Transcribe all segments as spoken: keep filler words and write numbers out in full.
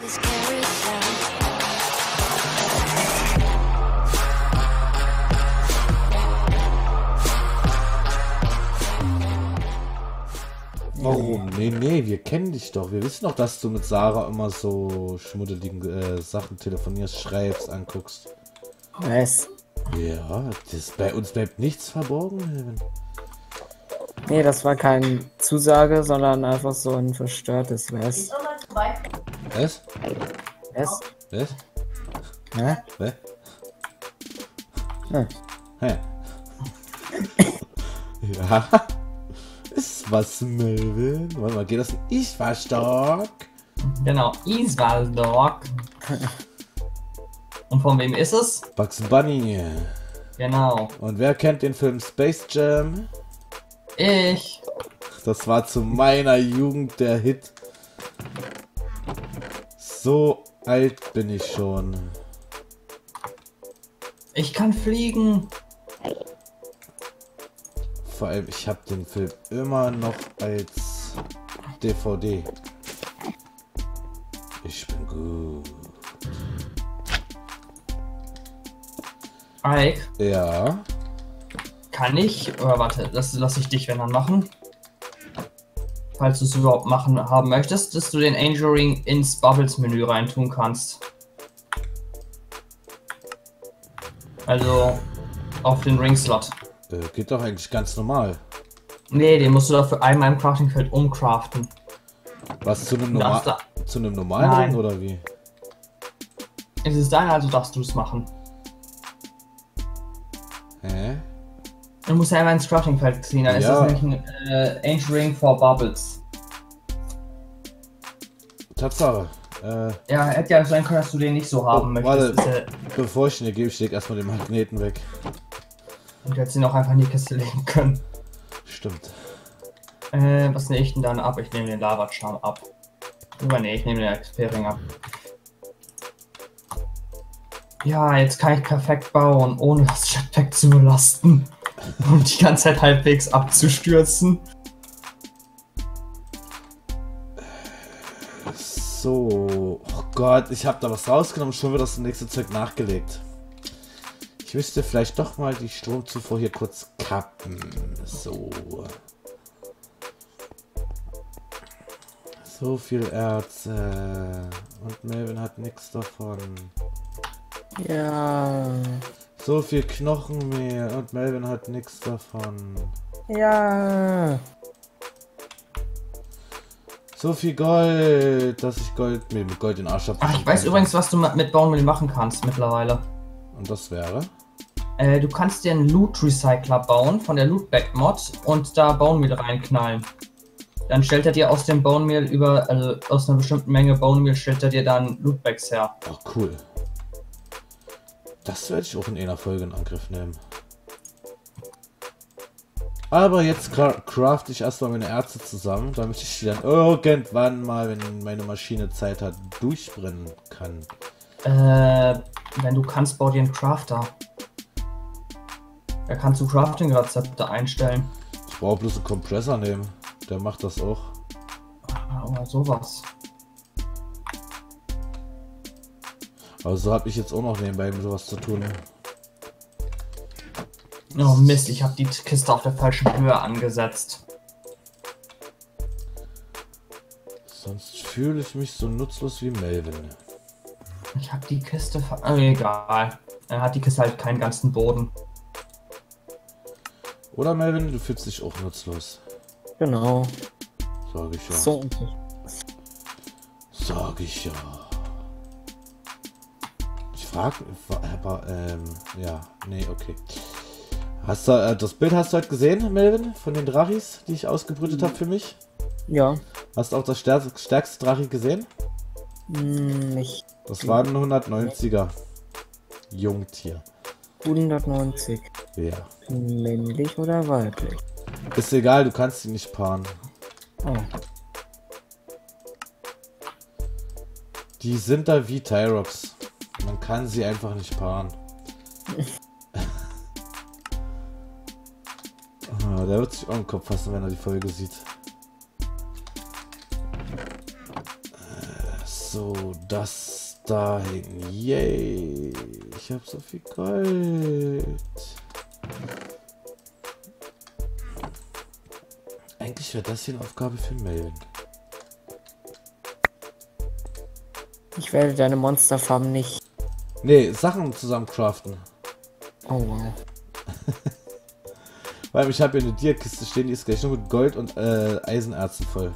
Warum? Nee, nee, wir kennen dich doch. Wir wissen doch, dass du mit Sarah immer so schmuddeligen äh, Sachen telefonierst, schreibst, anguckst. Was? Ja, das, bei uns bleibt nichts verborgen. Nee, das war keine Zusage, sondern einfach so ein verstörtes Was. Was? Was? Was? Hä? Was? Hm. Hä? Ja. Ist was, Melvin? Warte mal, geht das? Ich war stark. Genau, ich war Dog. Und von wem ist es? Bugs Bunny. Genau. Und wer kennt den Film Space Jam? Ich. Das war zu meiner Jugend der Hit. So alt bin ich schon. Ich kann fliegen. Vor allem, ich habe den Film immer noch als D V D. Ich bin gut. Ike, Ja. kann ich, oder warte, das lasse ich dich, wenn dann machen. Falls du es überhaupt machen haben möchtest, dass du den Angel Ring ins Bubbles Menü reintun kannst. Also auf den Ring Slot. Äh, geht doch eigentlich ganz normal. Nee, den musst du dafür einmal im Crafting-Feld umcraften. Was zu einem, Du norma darfst da- zu einem normalen Nein. Ring oder wie? Es ist dein, also darfst du es machen. Hä? Du musst ja einmal ins Crafting-Feld ziehen, dann ist Ja. das nämlich ein äh, Angel Ring for Bubbles. Tatsache. Äh, Ja, hätte ja sein können, dass du den nicht so haben Oh, möchtest. warte. Ist ja, bevor ich ihn dir gebe, ich leg erstmal den Magneten weg. du hättest ihn auch einfach in die Kiste legen können. Stimmt. Äh, was nehme ich denn dann ab? Ich nehme den Lava-Charm ab. Aber nee, ich nehme den X P-Ring ab. Ja, jetzt kann ich perfekt bauen, ohne das Jetpack zu belasten. Und die ganze Zeit halbwegs abzustürzen. So. Oh Gott, ich habe da was rausgenommen, schon wird das nächste Zeug nachgelegt. Ich müsste vielleicht doch mal die Stromzufuhr hier kurz kappen. So. So viel Erze. Und Melvin hat nichts davon. Ja. So viel Knochenmehl. Und Melvin hat nichts davon. Ja. So viel Gold, dass ich Gold mir mit Gold in den Arsch habe. Ach, ich weiß übrigens, was du mit Bone Meal machen kannst mittlerweile. Und das wäre? Äh, du kannst dir einen Loot Recycler bauen von der Lootback Mod und da Bone Meal reinknallen. Dann stellt er dir aus dem Bone Meal über, also aus einer bestimmten Menge Bone Meal stellt er dir dann Lootbacks her. Oh, cool. Das werde ich auch in einer Folge in Angriff nehmen. Aber jetzt cra craft ich erstmal meine Erze zusammen, damit ich die dann irgendwann mal, wenn meine Maschine Zeit hat, durchbrennen kann. Äh, wenn du kannst, bau dir einen Crafter. Da kannst du Crafting-Rezepte einstellen. Ich brauche bloß einen Kompressor nehmen. Der macht das auch. Oder sowas. Aber so habe ich jetzt auch noch nebenbei mit sowas zu tun. Oh Mist, ich habe die Kiste auf der falschen Höhe angesetzt. Sonst fühle ich mich so nutzlos wie Melvin. Ich habe die Kiste ver... Oh, egal. Er hat die Kiste halt keinen ganzen Boden. Oder Melvin, du fühlst dich auch nutzlos. Genau. Sag ich ja. So. Sag ich ja. Ich frag, aber, ähm, ja, nee, okay. Hast du, äh, das Bild hast du heute gesehen, Melvin, von den Drachis, die ich ausgebrütet habe für mich? Ja. Hast du auch das stärkste, stärkste Drachi gesehen? Hm, nicht Das war ein hundertneunziger Jungtier. hundertneunzig. Ja. Männlich oder weiblich? Ist egal, du kannst ihn nicht paaren. Oh. Die sind da wie Tyrox. Man kann sie einfach nicht paaren. Ah, der wird sich auch im Kopf fassen, wenn er die Folge sieht. Äh, So, das dahin. Yay. Ich habe so viel Gold. Eigentlich wäre das hier eine Aufgabe für Melvin. Ich werde deine Monsterfarm nicht. Nee, Sachen zusammen craften. Oh wow. Weil ich habe hier eine Dia-Kiste stehen, die ist gleich nur mit Gold und äh, Eisenerzen voll.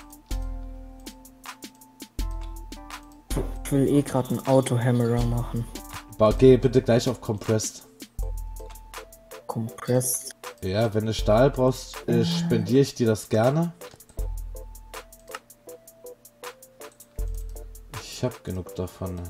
Ich will eh gerade einen Auto-Hammerer machen. Aber geh bitte gleich auf Compressed. Compressed. Ja, wenn du Stahl brauchst, äh, spendiere ich dir das gerne. Ich habe genug davon.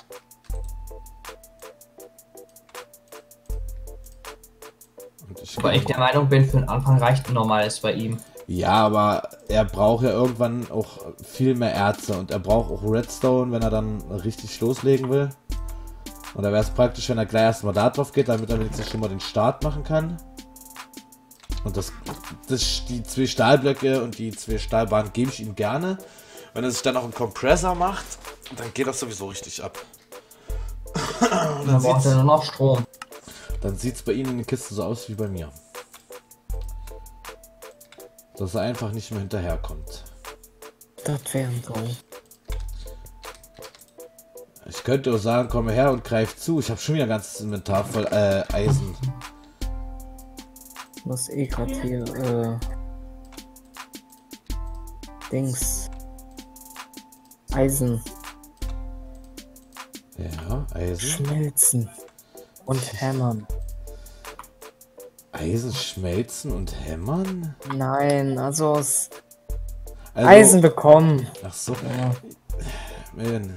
Und ich Aber ich der Meinung bin, für den Anfang reicht ein normales bei ihm. Ja, aber er braucht ja irgendwann auch viel mehr Erze und er braucht auch Redstone, wenn er dann richtig loslegen will. Und da wäre es praktisch, wenn er gleich erstmal da drauf geht, damit er wenigstens schon mal den Start machen kann. Und das, das die zwei Stahlblöcke und die zwei Stahlbahnen gebe ich ihm gerne. Wenn er sich dann noch einen Kompressor macht, dann geht das sowieso richtig ab. Und dann braucht er nur noch Strom. Dann sieht es bei Ihnen in den Kisten so aus wie bei mir. Dass er einfach nicht mehr hinterherkommt. Das wäre ein Go. Ich könnte auch sagen, komm her und greif zu. Ich habe schon wieder ein ganzes Inventar voll äh, Eisen. Ich muss eh gerade hier, äh... Dings. Eisen. Ja, Eisen. Schmelzen. Und hämmern. Eisen schmelzen und hämmern? Nein, also aus Also, Eisen bekommen. Ach so. Ja. Man.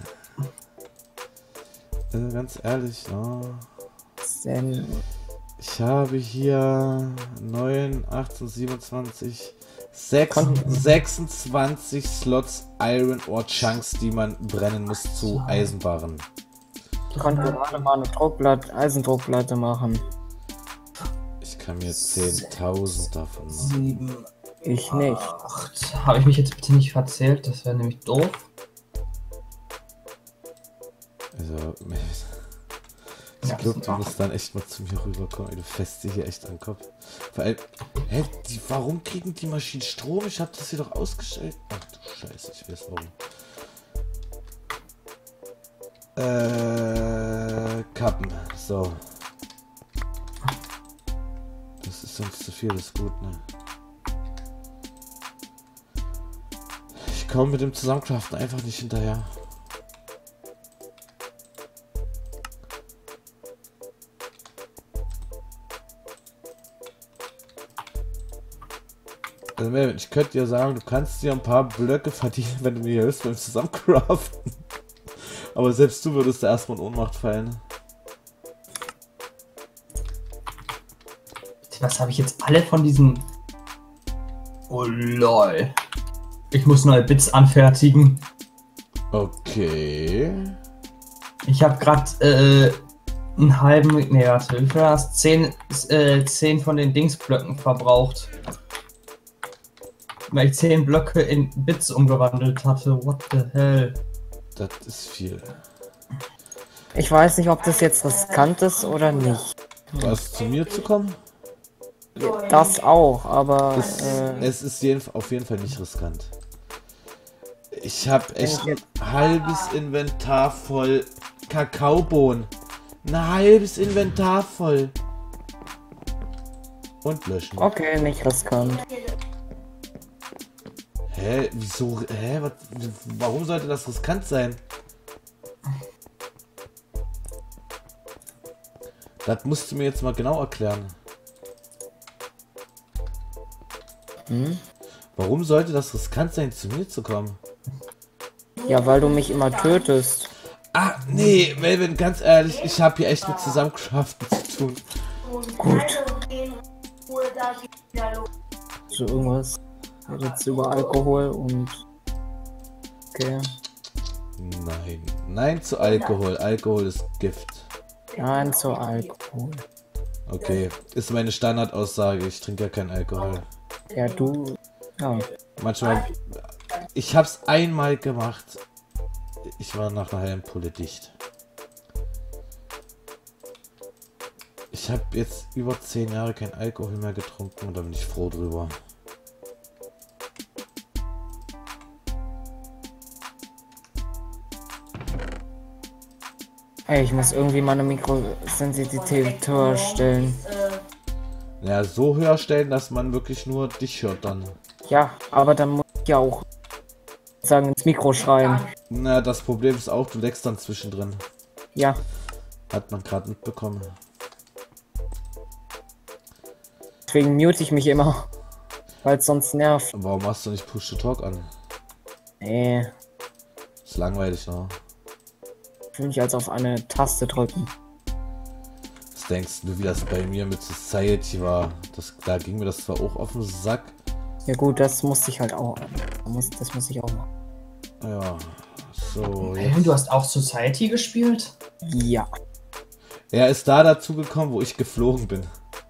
Also ganz ehrlich, no. Denn Ich habe hier neun, achtzehn, siebenundzwanzig, sechsundzwanzig Slots Iron Ore Chunks, die man brennen muss zu Eisenbarren. ich konnte gerade mal eine Druckplatte, Eisendruckplatte machen. Ich kann mir zehntausend davon machen. Sieben, Ich nicht. acht. Habe ich mich jetzt bitte nicht verzählt? Das wäre nämlich doof. Also, ich Ja, glaube, das du sind musst dann echt mal zu mir rüberkommen. Ey, du fässt dir hier echt an den Kopf. Vor allem, hä, die, warum kriegen die Maschinen Strom? Ich habe das hier doch ausgestellt. Ach du Scheiße, ich weiß warum. Äh, Kappen. So. Das ist sonst zu viel, das ist gut, ne? Ich komme mit dem Zusammencraften einfach nicht hinterher. Also Melvin, ich könnte dir sagen, du kannst dir ein paar Blöcke verdienen, wenn du mir hilfst beim Zusammencraften. Aber selbst du würdest da erstmal in Ohnmacht fallen. Was habe ich jetzt alle von diesen... Oh lol. Ich muss neue Bits anfertigen. Okay. Ich habe gerade äh, einen halben... Nee, warte, wie viel war das? Zehn, äh, zehn von den Dingsblöcken verbraucht. Weil ich zehn Blöcke in Bits umgewandelt hatte. What the hell? Das ist viel. Ich weiß nicht, ob das jetzt riskant ist oder nicht. Was, zu mir zu kommen? Das auch, aber Es, äh, es ist jeden, auf jeden Fall nicht riskant. Ich habe echt ein halbes Inventar voll Kakaobohnen. Ein halbes Inventar voll. Und löschen. okay, nicht riskant. Hä? Wieso? Hä? Was, warum sollte das riskant sein? Das musst du mir jetzt mal genau erklären. Hm? Warum sollte das riskant sein, zu mir zu kommen? Ja, weil du mich immer tötest. Ah, nee, Melvin, ganz ehrlich, ich habe hier echt mit Zusammencraften zu tun. Gut. So irgendwas. Jetzt über Alkohol und... Okay. Nein, nein zu Alkohol. Alkohol ist Gift. Nein, zu Alkohol. Okay, ist meine Standardaussage. Ich trinke ja keinen Alkohol. Ja, du... Ja. Manchmal... Ich hab's einmal gemacht. ich war nach einer halben Pulle dicht. Ich habe jetzt über zehn Jahre kein Alkohol mehr getrunken und da bin ich froh drüber. Ey, ich muss irgendwie meine Mikrosensitivität höher stellen. Ja, so höher stellen, dass man wirklich nur dich hört dann. Ja, aber dann muss ich ja auch sagen ins Mikro schreien. Na, das Problem ist auch, du leckst dann zwischendrin. Ja. Hat man gerade mitbekommen. Deswegen mute ich mich immer. Weil es sonst nervt. Warum machst du nicht Push to Talk an? Nee. Ist langweilig, ne? Ich will mich als auf eine Taste drücken. Was denkst du, wie das bei mir mit Society war? Das, da ging mir das zwar auch auf den Sack. Ja gut, das musste ich halt auch. Muss, das muss ich auch machen. Ja, so. Hey, Jetzt. du hast auch Society gespielt? Ja. Er ist da dazu gekommen, wo ich geflogen bin.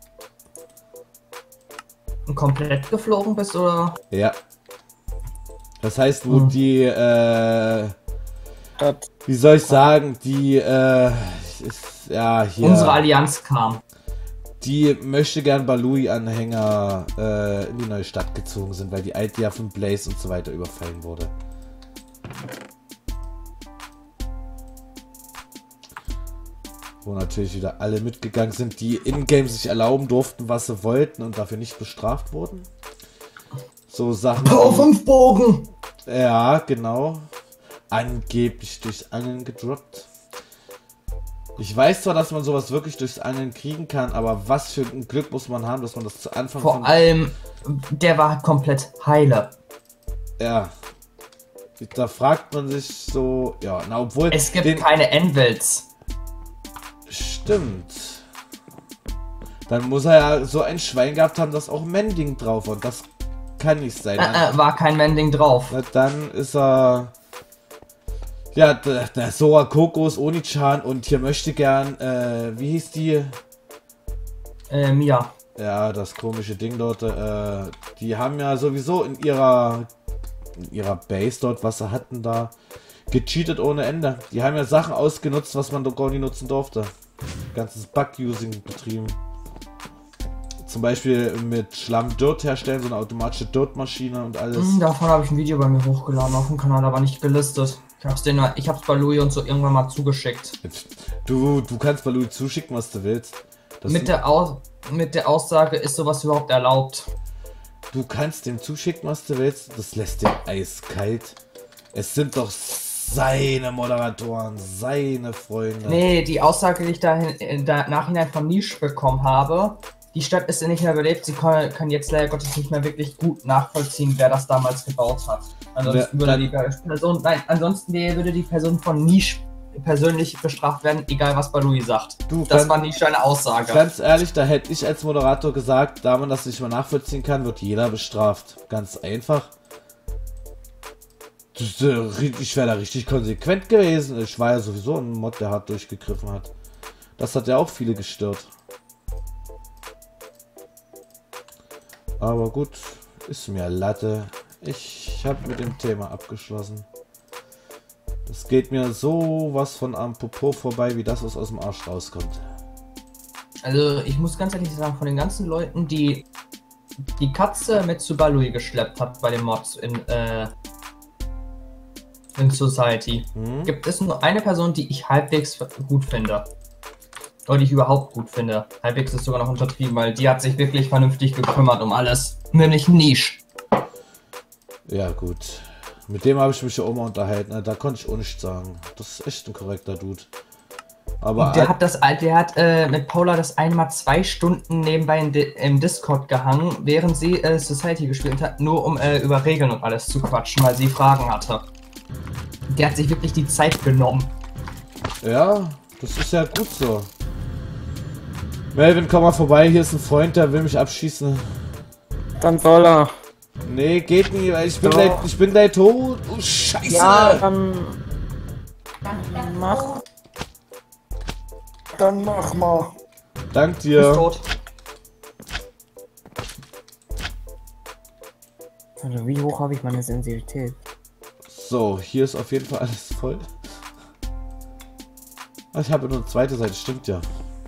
Und komplett geflogen bist, oder? Ja. Das heißt, wo Hm. die, äh, Das, wie soll ich sagen, die, äh, ist, ja, hier. Unsere Allianz kam. Die möchte gern Balui-Anhänger äh, in die neue Stadt gezogen sind, weil die alte ja von Blaze und so weiter überfallen wurde. Wo natürlich wieder alle mitgegangen sind, die in-game sich erlauben durften, was sie wollten und dafür nicht bestraft wurden. So Sachen. Power fünf Bogen! Ja, genau. Angeblich durchs Angeln gedroppt. Ich weiß zwar, dass man sowas wirklich durchs Angeln kriegen kann, aber was für ein Glück muss man haben, dass man das zu Anfang Vor allem, der war komplett heile. Ja. Da fragt man sich so, ja, na obwohl... Es gibt den, keine Anvils. Stimmt. Dann muss er ja so ein Schwein gehabt haben, das auch Mending drauf hat. Das kann nicht sein. Äh, äh, war kein Mending drauf. Na, dann ist er... Ja, der, der Sora Kokos, Onichan und hier möchte gern, äh, wie hieß die? Äh, Mia. Ja, das komische Ding dort, äh, die haben ja sowieso in ihrer, in ihrer Base dort, was sie hatten da, gecheatet ohne Ende. Die haben ja Sachen ausgenutzt, was man doch gar nicht nutzen durfte. Ganzes Bug-Using betrieben. Zum Beispiel mit Schlamm Dirt herstellen, so eine automatische Dirt-Maschine und alles. Hm, davon habe ich ein Video bei mir hochgeladen auf dem Kanal, aber nicht gelistet. Ich hab's, den, ich hab's bei Louis und so irgendwann mal zugeschickt. Du, du kannst bei Louis zuschicken, was du willst. Das Mit der, Au mit der Aussage, ist sowas überhaupt erlaubt? Du kannst dem zuschicken, was du willst. Das lässt den eiskalt. Es sind doch seine Moderatoren, seine Freunde. Nee, die Aussage, die ich da im Nachhinein von Niche bekommen habe, die Stadt ist ja nicht mehr belebt, sie kann, kann jetzt leider Gottes nicht mehr wirklich gut nachvollziehen, wer das damals gebaut hat. Ansonsten Wer- würde die Person, nein, ansonsten würde die Person von Niche persönlich bestraft werden, egal was Balui sagt. Du, Das ganz- war Niche eine Aussage. Ganz ehrlich, da hätte ich als Moderator gesagt, da man das nicht mehr nachvollziehen kann, wird jeder bestraft. Ganz einfach. Das, äh, ich wäre da richtig konsequent gewesen. Ich war ja sowieso ein Mod, der hart durchgegriffen hat. Das hat ja auch viele gestört. Aber gut, ist mir Latte. Ich habe mit dem Thema abgeschlossen. Es geht mir so was von am Popo vorbei, wie das, was aus dem Arsch rauskommt. Also ich muss ganz ehrlich sagen, von den ganzen Leuten, die die Katze mit zu Balui geschleppt hat bei den Mods in, äh, in Society, Hm? gibt es nur eine Person, die ich halbwegs gut finde. Oder die ich überhaupt gut finde. Halbwegs ist sogar noch untertrieben, weil die hat sich wirklich vernünftig gekümmert um alles. Nämlich Niche. Ja, gut. Mit dem habe ich mich ja auch mal unterhalten. ne? Da konnte ich auch nichts sagen. Das ist echt ein korrekter Dude. Aber Und der hat das, der hat äh, mit Paula das einmal zwei Stunden nebenbei in Di im Discord gehangen, während sie äh, Society gespielt hat, nur um äh, über Regeln und alles zu quatschen, weil sie Fragen hatte. Der hat sich wirklich die Zeit genommen. ja, das ist ja gut so. Melvin, komm mal vorbei. Hier ist ein Freund, der will mich abschießen. dann soll er. Nee, geht nicht, weil ich bin Doch. gleich, ich bin gleich tot. Oh, Scheiße. Ja, dann mach. Dann mach mal. Dank Ist dir. tot. Also wie hoch habe ich meine Sensitivität? So, hier ist auf jeden Fall alles voll. Ich habe nur eine zweite Seite, stimmt ja.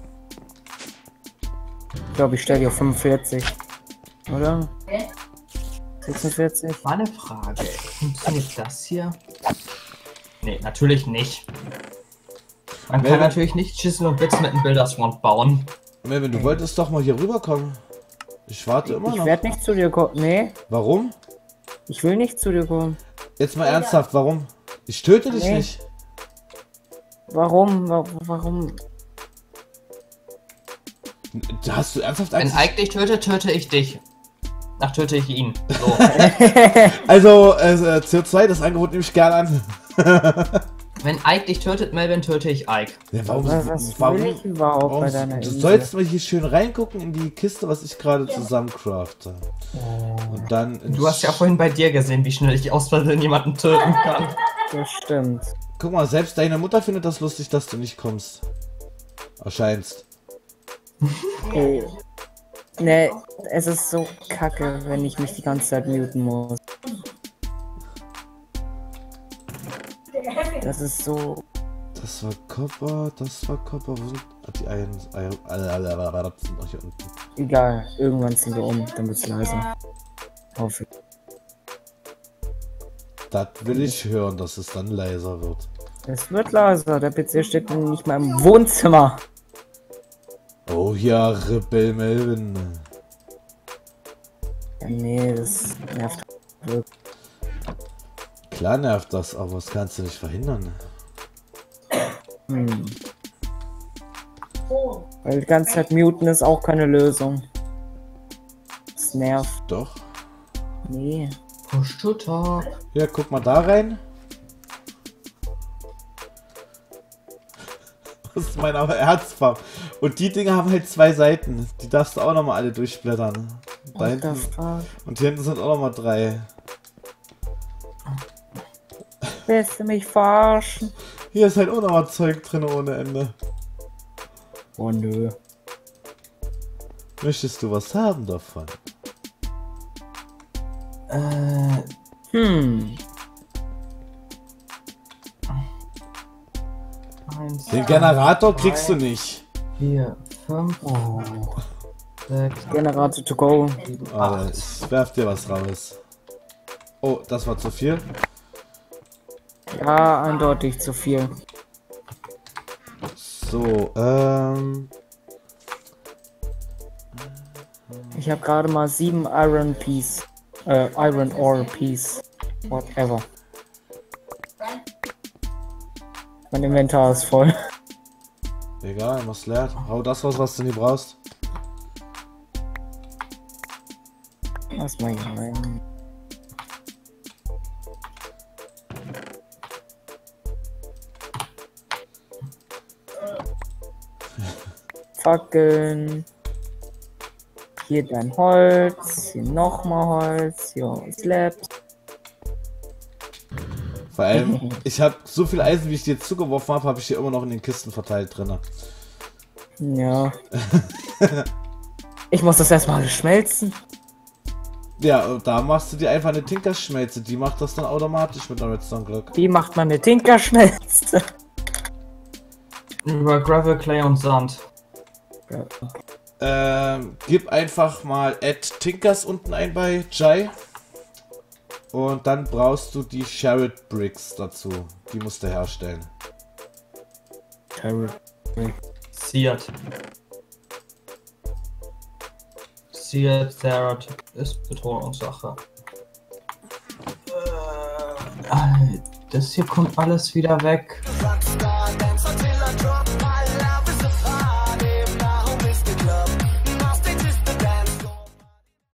Ich glaube, ich stelle die auf fünfundvierzig. Oder? sechsundvierzig? Meine Frage, funktioniert das hier? Nee, natürlich nicht. Man kann Melvin, natürlich nicht Schüssel und Bits mit einem Bilderswand bauen. Melvin, du wolltest doch mal hier rüberkommen. Ich warte immer Ich noch. werde nicht zu dir kommen. Nee, Warum? ich will nicht zu dir kommen. Jetzt mal ernsthaft, warum? Ich töte dich Nee. nicht. Warum? Wa- Warum? Da hast du ernsthaft Wenn Angst? Ike dich tötet, töte ich dich. Ach, töte ich ihn. So. Also, äh, C O zwei, das Angebot nehme ich gerne an. Wenn Ike dich tötet, Melvin, töte ich Ike. Ja, warum? Was, was warum, will ich überhaupt warum bei deiner du Insel? sollst mal hier schön reingucken in die Kiste, was ich gerade zusammen crafte. Und dann... Du hast ja vorhin bei dir gesehen, wie schnell ich aus Versehen jemanden töten kann. Das stimmt. Guck mal, selbst deine Mutter findet das lustig, dass du nicht kommst. Erscheinst. Ey. Nee, es ist so kacke, wenn ich mich die ganze Zeit muten muss. Das ist so... Das war Copper, das war Copper. Wo sind ah, die einen? Alle, alle, alle, alle sind noch hier unten. Egal, irgendwann ziehen wir um, dann wird's leiser. Hoffe ich. Das will ich hören, dass es dann leiser wird. Es wird leiser, der P C steht nicht mal im Wohnzimmer. Oh ja, Rebell Melvin. Ja, nee, das nervt wirklich. Klar nervt das, aber das kannst du nicht verhindern. Hm. Weil die ganze Zeit muten ist auch keine Lösung. Das nervt. Doch. Nee. Push to talk. Ja, guck mal da rein. Das ist mein Herzfarb. Und die Dinger haben halt zwei Seiten. Die darfst du auch nochmal alle durchblättern. Da What the hinten. fuck? Und hier hinten sind auch nochmal drei. Willst du mich verarschen? Hier ist halt auch nochmal Zeug drin ohne Ende. Oh nö. Möchtest du was haben davon? Äh, Hm. eins, Den Generator drei, kriegst du nicht. vier, fünf, Oh. sechs, Generator to go. sieben, Aber acht. ich werf dir was raus. Oh, das war zu viel. Ja, eindeutig zu viel. So, ähm... Ich habe gerade mal sieben Iron Piece. Äh, Iron Ore Piece. Whatever. Mein Inventar ist voll. Egal, mach's leer. Hau das raus, was du nie brauchst. Lass mal hier rein. Fackeln. Hier dein Holz. Hier nochmal Holz. Hier Slabs. Vor allem, ich habe so viel Eisen, wie ich dir jetzt zugeworfen habe, habe ich hier immer noch in den Kisten verteilt drin. Ja. Ich muss das erstmal alles schmelzen. Ja, und da machst du dir einfach eine Tinkerschmelze. Die macht das dann automatisch mit der Redstone Glock. Wie macht man eine Tinkerschmelze? Über Gravel, Clay und Sand. Ähm, gib einfach mal Add Tinkers unten ein bei Jai. Und dann brauchst du die Sherrod Bricks dazu. Die musst du herstellen. Seared. Seared Therot ist Betonungssache. Äh, das hier kommt alles wieder weg.